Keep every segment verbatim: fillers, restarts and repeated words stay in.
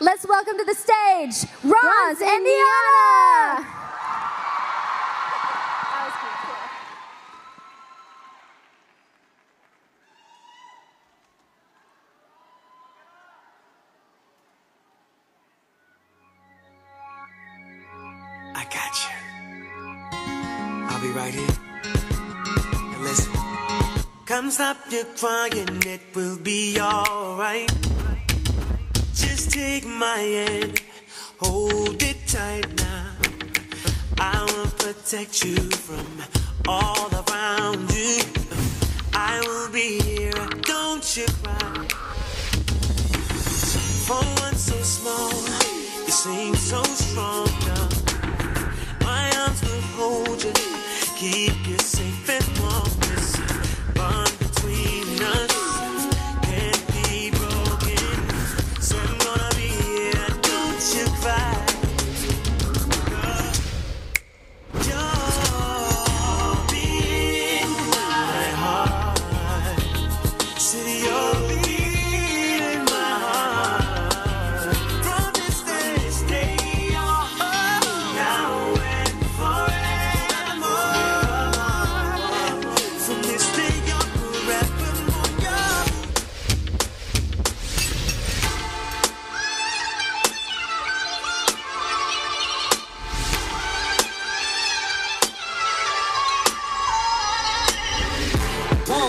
Let's welcome to the stage, Roz, Indiana! I got you. I'll be right here. And listen. Come stop your crying, it will be alright. Just take my hand, hold it tight now. I will protect you from all around you. I will be here, don't you cry. For one so small, you seem so strong now. My arms will hold you, keep you safe and warm. This bond between us can't be broken. So I'm gonna be here, don't you cry. You'll be in my heart. City, you'll be in my heart. From this day, stay on now and forevermore. From this day on forevermore. Whoa.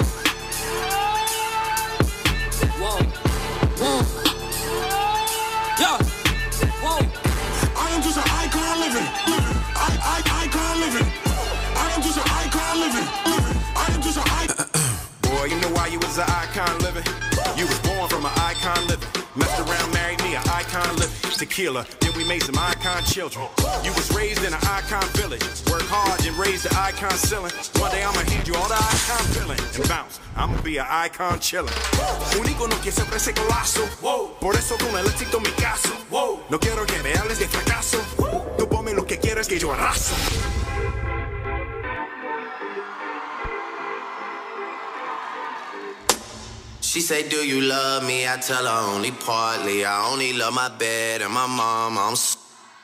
Whoa. Whoa. Yeah. Whoa. I am just an icon living, living. I, I, icon living. I am just an icon living, living. I am just an icon. Boy, you know why you was an icon living? You was born from an icon living. Messed around, married me, an icon living. Tequila, then we made some icon children. You was raised in an icon village. Work hard and raise the icon ceiling. One day I'ma hand you all the icon feeling and bounce. I'ma be an icon chillin'. Un icono que siempre se colazo. Por eso con el éxito mi caso. No quiero que me hables de fracaso. Tú ponme lo que quieras que yo arraso. She say, do you love me? I tell her only partly. I only love my bed and my mom. I'm sorry.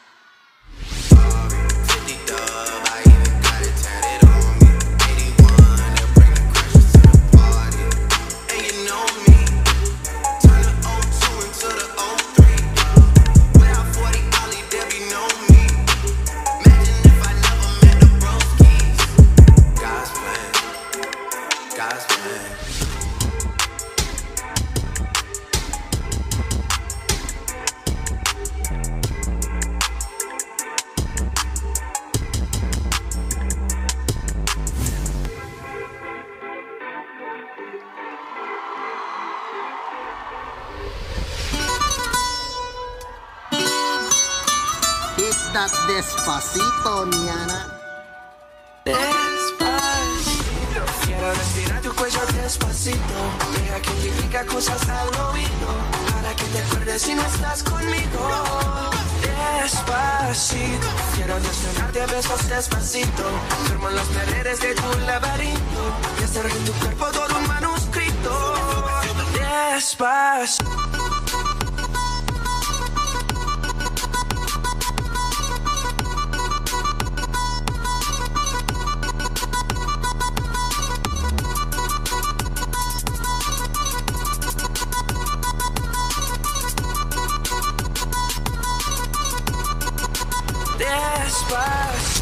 fifty dub, I even got it tatted on me. eighty-one, they'll bring the crashers to the party. And you know me, turn the oh two into the oh three. Without forty Ollie, Debbie know me. Imagine if I never met the broskies. God's plan, God's plan. Hit that despacito, Niana. Despacito, quiero respirar tu cuello despacito. Deja que te diga cosas al oído, para que te acuerdes si no estás conmigo. Despacito, quiero desnudarte a besos despacito. Firmo en las paredes de tu laberinto y hacer en tu cuerpo todo un manuscrito. Despacito. Despacito.